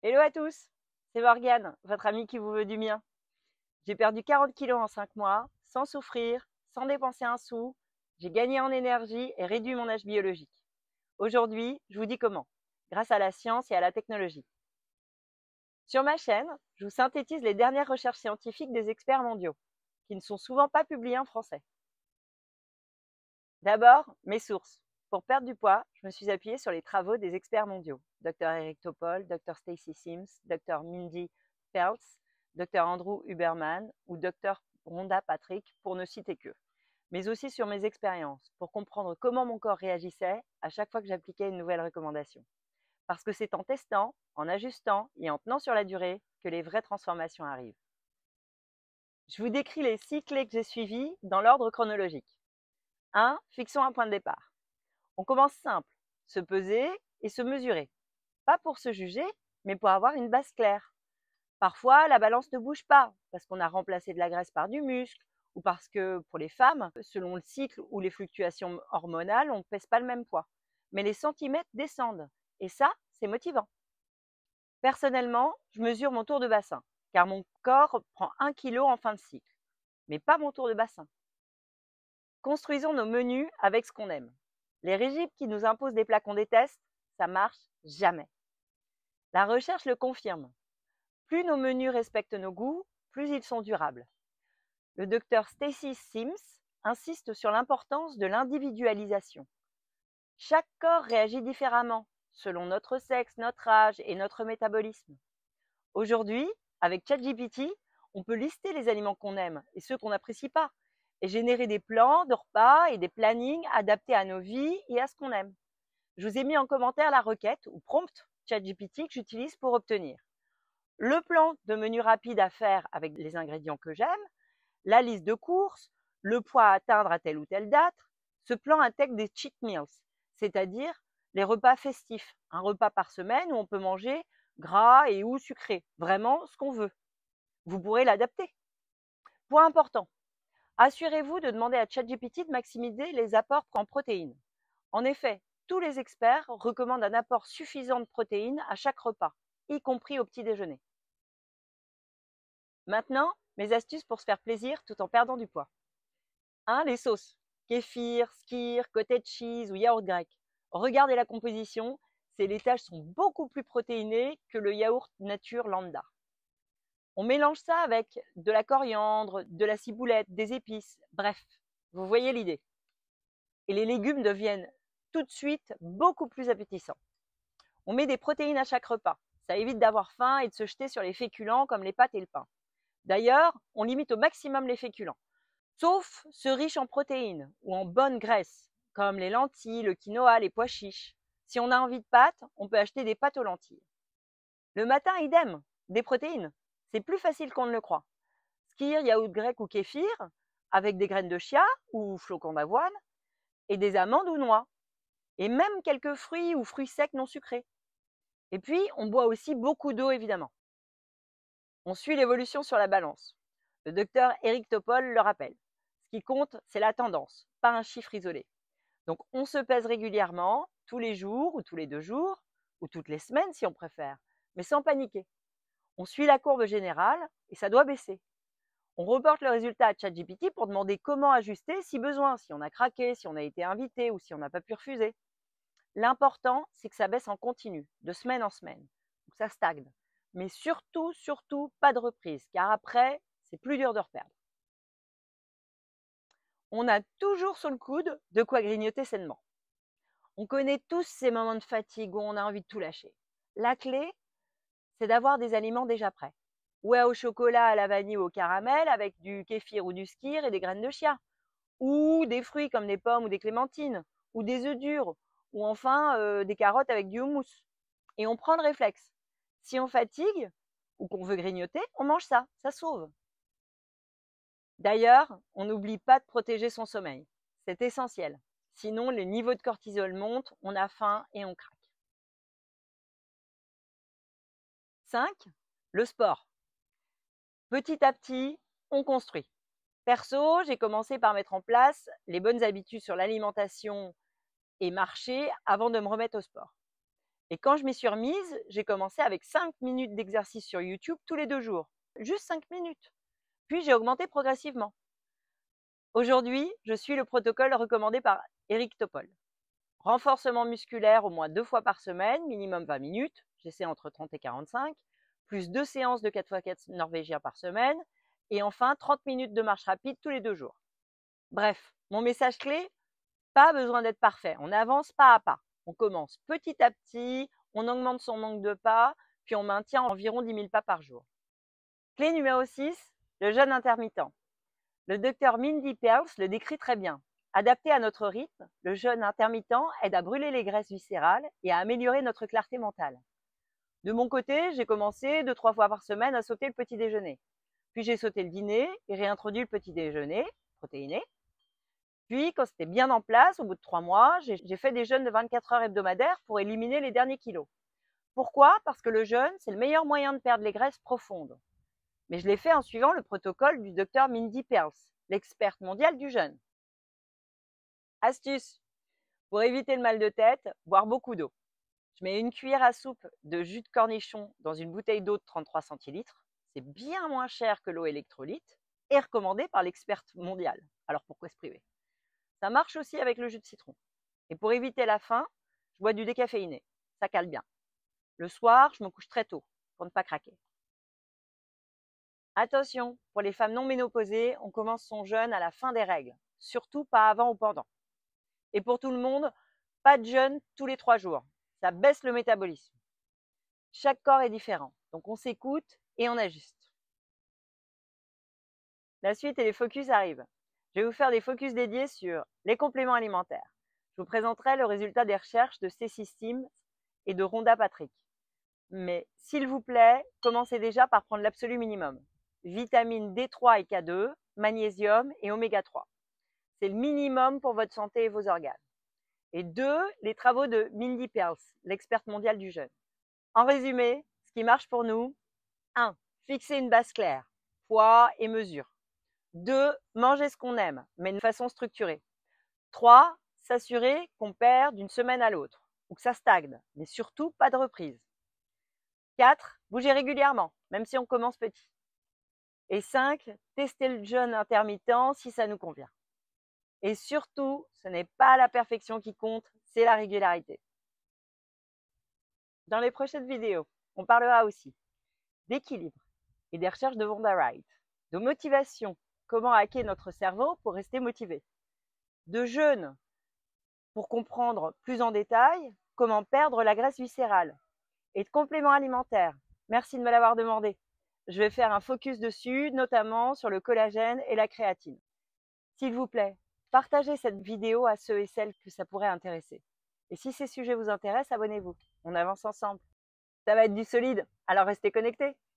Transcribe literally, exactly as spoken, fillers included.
Hello à tous, c'est Morgane, votre amie qui vous veut du bien. J'ai perdu quarante kilos en cinq mois, sans souffrir, sans dépenser un sou. J'ai gagné en énergie et réduit mon âge biologique. Aujourd'hui, je vous dis comment, grâce à la science et à la technologie. Sur ma chaîne, je vous synthétise les dernières recherches scientifiques des experts mondiaux, qui ne sont souvent pas publiées en français. D'abord, mes sources. Pour perdre du poids, je me suis appuyée sur les travaux des experts mondiaux. docteur Eric Topol, docteur Stacy Sims, docteur Mindy Peltz, docteur Andrew Huberman ou docteur Rhonda Patrick, pour ne citer qu'eux. Mais aussi sur mes expériences, pour comprendre comment mon corps réagissait à chaque fois que j'appliquais une nouvelle recommandation. Parce que c'est en testant, en ajustant et en tenant sur la durée que les vraies transformations arrivent. Je vous décris les six clés que j'ai suivies dans l'ordre chronologique. un. Fixons un point de départ. On commence simple, se peser et se mesurer. Pas pour se juger, mais pour avoir une base claire. Parfois, la balance ne bouge pas parce qu'on a remplacé de la graisse par du muscle ou parce que, pour les femmes, selon le cycle ou les fluctuations hormonales, on ne pèse pas le même poids. Mais les centimètres descendent et ça, c'est motivant. Personnellement, je mesure mon tour de bassin car mon corps prend un kilo en fin de cycle, mais pas mon tour de bassin. Construisons nos menus avec ce qu'on aime. Les régimes qui nous imposent des plats qu'on déteste, ça marche jamais. La recherche le confirme. Plus nos menus respectent nos goûts, plus ils sont durables. Le docteur Stacy Sims insiste sur l'importance de l'individualisation. Chaque corps réagit différemment, selon notre sexe, notre âge et notre métabolisme. Aujourd'hui, avec ChatGPT, on peut lister les aliments qu'on aime et ceux qu'on n'apprécie pas, et générer des plans de repas et des plannings adaptés à nos vies et à ce qu'on aime. Je vous ai mis en commentaire la requête ou prompt ChatGPT que j'utilise pour obtenir le plan de menu rapide à faire avec les ingrédients que j'aime, la liste de courses, le poids à atteindre à telle ou telle date. Ce plan intègre des cheat meals, c'est-à-dire les repas festifs, un repas par semaine où on peut manger gras et ou sucré, vraiment ce qu'on veut. Vous pourrez l'adapter. Point important, assurez-vous de demander à ChatGPT de maximiser les apports en protéines. En effet, tous les experts recommandent un apport suffisant de protéines à chaque repas, y compris au petit déjeuner. Maintenant, mes astuces pour se faire plaisir tout en perdant du poids. un. Les sauces. Kéfir, skyr, cottage cheese ou yaourt grec. Regardez la composition, ces laitages sont beaucoup plus protéinés que le yaourt nature lambda. On mélange ça avec de la coriandre, de la ciboulette, des épices, bref, vous voyez l'idée. Et les légumes deviennent tout de suite beaucoup plus appétissants. On met des protéines à chaque repas. Ça évite d'avoir faim et de se jeter sur les féculents comme les pâtes et le pain. D'ailleurs, on limite au maximum les féculents, sauf ceux riches en protéines ou en bonnes graisses, comme les lentilles, le quinoa, les pois chiches. Si on a envie de pâtes, on peut acheter des pâtes aux lentilles. Le matin, idem, des protéines. C'est plus facile qu'on ne le croit. Skyr, yaourt grec ou kéfir, avec des graines de chia ou flocons d'avoine, et des amandes ou noix, et même quelques fruits ou fruits secs non sucrés. Et puis, on boit aussi beaucoup d'eau, évidemment. On suit l'évolution sur la balance. Le docteur Eric Topol le rappelle. Ce qui compte, c'est la tendance, pas un chiffre isolé. Donc, on se pèse régulièrement, tous les jours ou tous les deux jours, ou toutes les semaines si on préfère, mais sans paniquer. On suit la courbe générale et ça doit baisser. On reporte le résultat à ChatGPT pour demander comment ajuster si besoin, si on a craqué, si on a été invité ou si on n'a pas pu refuser. L'important, c'est que ça baisse en continu, de semaine en semaine, que ça stagne. Mais surtout, surtout, pas de reprise, car après, c'est plus dur de reperdre. On a toujours sur le coude de quoi grignoter sainement. On connaît tous ces moments de fatigue où on a envie de tout lâcher. La clé, c'est d'avoir des aliments déjà prêts. Ouais, au chocolat, à la vanille ou au caramel, avec du kéfir ou du skyr et des graines de chia. Ou des fruits comme des pommes ou des clémentines, ou des œufs durs, ou enfin euh, des carottes avec du houmous. Et on prend le réflexe. Si on fatigue ou qu'on veut grignoter, on mange ça, ça sauve. D'ailleurs, on n'oublie pas de protéger son sommeil. C'est essentiel. Sinon, les niveaux de cortisol montent, on a faim et on craque. cinq. Le sport. Petit à petit, on construit. Perso, j'ai commencé par mettre en place les bonnes habitudes sur l'alimentation et marcher avant de me remettre au sport. Et quand je m'y suis remise, j'ai commencé avec cinq minutes d'exercice sur YouTube tous les deux jours. Juste cinq minutes. Puis j'ai augmenté progressivement. Aujourd'hui, je suis le protocole recommandé par Eric Topol. Renforcement musculaire au moins deux fois par semaine, minimum vingt minutes, j'essaie entre trente et quarante-cinq, plus deux séances de quatre fois quatre norvégiens par semaine, et enfin trente minutes de marche rapide tous les deux jours. Bref, mon message clé, pas besoin d'être parfait, on avance pas à pas. On commence petit à petit, on augmente son nombre de pas, puis on maintient environ dix mille pas par jour. Clé numéro six, le jeûne intermittent. Le docteur Mindy Pearls le décrit très bien. Adapté à notre rythme, le jeûne intermittent aide à brûler les graisses viscérales et à améliorer notre clarté mentale. De mon côté, j'ai commencé deux, trois fois par semaine à sauter le petit déjeuner. Puis j'ai sauté le dîner et réintroduit le petit déjeuner, protéiné. Puis, quand c'était bien en place, au bout de trois mois, j'ai fait des jeûnes de vingt-quatre heures hebdomadaires pour éliminer les derniers kilos. Pourquoi? Parce que le jeûne, c'est le meilleur moyen de perdre les graisses profondes. Mais je l'ai fait en suivant le protocole du docteur Mindy Pearls, l'experte mondiale du jeûne. Astuce, pour éviter le mal de tête, boire beaucoup d'eau. Je mets une cuillère à soupe de jus de cornichon dans une bouteille d'eau de trente-trois centilitres. C'est bien moins cher que l'eau électrolyte et recommandé par l'experte mondiale. Alors pourquoi se priver? Ça marche aussi avec le jus de citron. Et pour éviter la faim, je bois du décaféiné. Ça cale bien. Le soir, je me couche très tôt pour ne pas craquer. Attention, pour les femmes non ménopausées, on commence son jeûne à la fin des règles, surtout pas avant ou pendant. Et pour tout le monde, pas de jeûne tous les trois jours. Ça baisse le métabolisme. Chaque corps est différent, donc on s'écoute et on ajuste. La suite et les focus arrivent. Je vais vous faire des focus dédiés sur les compléments alimentaires. Je vous présenterai le résultat des recherches de Stacy Sims et de Rhonda Patrick. Mais s'il vous plaît, commencez déjà par prendre l'absolu minimum. Vitamines D trois et K deux, magnésium et oméga trois. C'est le minimum pour votre santé et vos organes. Et deux, les travaux de Mindy Pearls, l'experte mondiale du jeûne. En résumé, ce qui marche pour nous, un. Fixer une base claire, poids et mesure. deux. Manger ce qu'on aime, mais de façon structurée. trois. S'assurer qu'on perd d'une semaine à l'autre, ou que ça stagne, mais surtout pas de reprise. quatre. Bouger régulièrement, même si on commence petit. Et cinq. Tester le jeûne intermittent si ça nous convient. Et surtout, ce n'est pas la perfection qui compte, c'est la régularité. Dans les prochaines vidéos, on parlera aussi d'équilibre et des recherches de Vonda Wright, de motivation, comment hacker notre cerveau pour rester motivé, de jeûne pour comprendre plus en détail comment perdre la graisse viscérale, et de compléments alimentaires. Merci de me l'avoir demandé. Je vais faire un focus dessus, notamment sur le collagène et la créatine. S'il vous plaît, partagez cette vidéo à ceux et celles que ça pourrait intéresser. Et si ces sujets vous intéressent, abonnez-vous. On avance ensemble. Ça va être du solide, alors restez connectés.